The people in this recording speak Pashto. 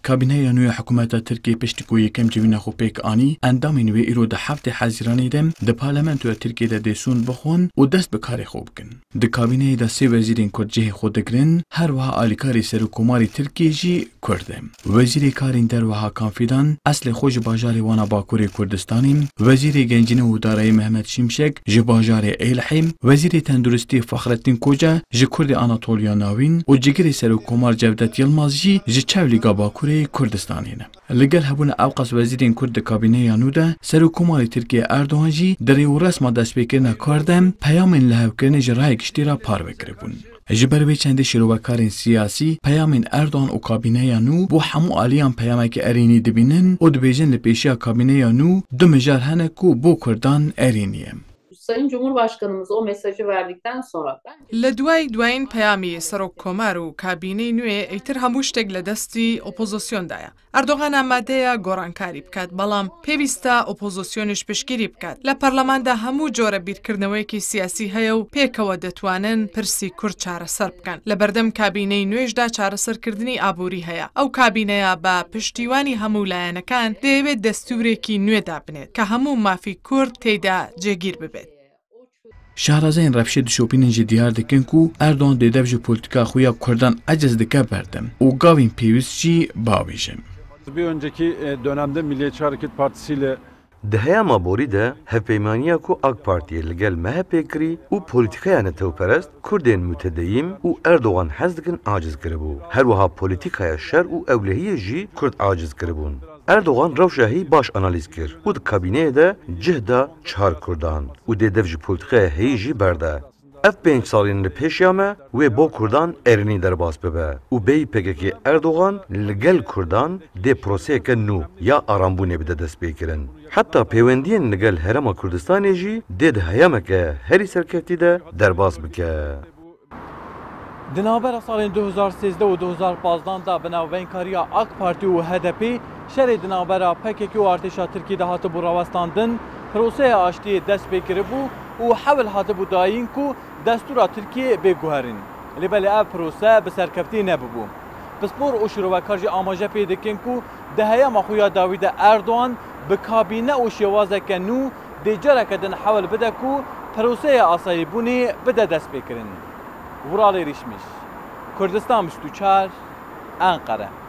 کابینه نوی حکومت ترکیه پشت کو یکم جوین خو پیک آنی اندام نوی ایرو ده هفته حزیرانی دم ده پارلمانتو ترکیه ده دیسون بخون و دست به کار خوب کن. ده کابینه ده سی وزیرین کرد جه خود دگرن هر وها آلیکاری سرکوماری ترکیه جی کردم. وزیر کارین در وها کانفیدان اصل خوش باجار وانا باکوری کردستانیم، وزیر گنجینه و دارای محمد شیمشک ج باجار ایلحیم، وزیر تندرستی فخرالدین کوجا ج کرد آناتولیا ناوین و جگر سرکومار جودت یلماز جی ج چولیگا باکوری کردستانینه. لگل هبون اوقاس وزیرین کرد کابینه یانوده سرکوماری ترکیه اردوغان جی دری و رسم دست بکرنه کردم پیام لحوکرنه جرای گشتی را پار بکربون. جبر چند شروعکارین سیاسی پیامین اردوغان و کابینه یانو بو همو آلیان پیامی که ارینی دبینن و دبیجن لپیشیا کابینه یانو دو مجار هنکو بو کردان ارینیم. Sayın Cumhurbaşkanımız o mesajı verdikten sonra دوین پیامی سروک کمر و کابینه نوی ایتر هموش تگ لدستی اپوزیسیون دایا. اردوغان آماده گورانکاری بکد بلام پیوستا اپوزیسیونش پشگیری بکد. لپارلمان ده همو جور بیرکردنەوەی کی سیاسی هیو پیکو دتوانن پرسی کرد چاره سر بکن. لبردم کابینه نویش دا چاره سر کردنی آبوری هیا. او کابینه با پشتیوانی همو لایەنەکان دیوید دستوری کی نوی دابنید که همو مافی کرد تیدا جگیر ببید. شهرازین رفشه دشوپینن جی دیار دکن کو اردوغان دیدب جو پولیتیکا خویا کردان عجز دکه بردم و گاوین پیوست جی باویجم. Bir önceki dönemde Milliyetçi Hareket Partisi ile دهيا بوري ده هفبيمانيا كو AK Partiye لگل MHP كري و پوليتيكايا نتوپرست كردين متديم و اردوغان حزدكن عاجز كربو هر وها پوليتيكايا شر و اولهية جي كرد عاجز كربون اردوغان روشاهي باش اناليز كر و ده كابينه ده جهدا چهار كردان و ده دفج پوليتيكايا هي جي برده اف 5 سالین پیشیامه و با کردان ارنی در باز ببه و بی پگکی اردوغان لگل کردان ده پروسه که نو یا آرامبونه بده دست بکرن حتی پیوندین لگل هرم کردستان جی ده هیامه که هری سرکتی ده در باز بکه دنابر سالین 2013 و 2015 دا بناوینکاریا AK Parti و HDP شر دنابر پگکی و ارتشا ترکی ده هات براوستاندن پروسه آشتی دست بکربو و حول هاته بوداین کو دستور ترکیه بگوهرین لباله اف پروسه بسرکفتی نببو پسپور و شروعکارجی آماجه پیدکن کو دهیا مخویا داوید اردوغان به کابینه و شوازه کنو دیجاره کدن حول بده کو پروسه آسایی بونی بده دست بکرین ورالی ریشمیش کردستان مشتوچار انقره